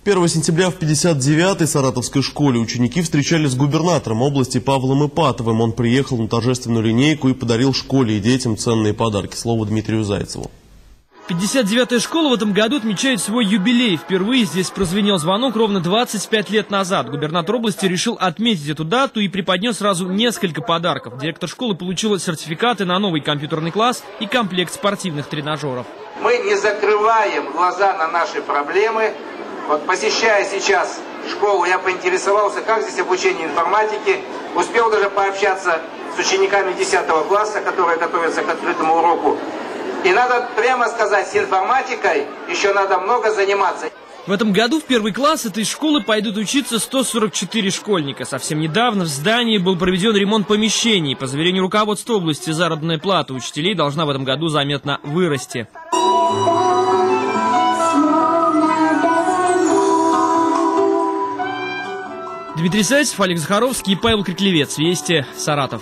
1 сентября в 59-й Саратовской школе ученики встречались с губернатором области Павлом Ипатовым. Он приехал на торжественную линейку и подарил школе и детям ценные подарки. Слово Дмитрию Зайцеву. 59-я школа в этом году отмечает свой юбилей. Впервые здесь прозвенел звонок ровно 25 лет назад. Губернатор области решил отметить эту дату и преподнес сразу несколько подарков. Директор школы получила сертификаты на новый компьютерный класс и комплект спортивных тренажеров. Мы не закрываем глаза на наши проблемы. Вот посещая сейчас школу, я поинтересовался, как здесь обучение информатике. Успел даже пообщаться с учениками 10 класса, которые готовятся к открытому уроку. И надо прямо сказать, с информатикой еще надо много заниматься. В этом году в первый класс этой школы пойдут учиться 144 школьника. Совсем недавно в здании был проведен ремонт помещений. По заверению руководства области, заработная плата учителей должна в этом году заметно вырасти. Дмитрий Зайцев, Олег Захаровский и Павел Криклевец. Вести, Саратов.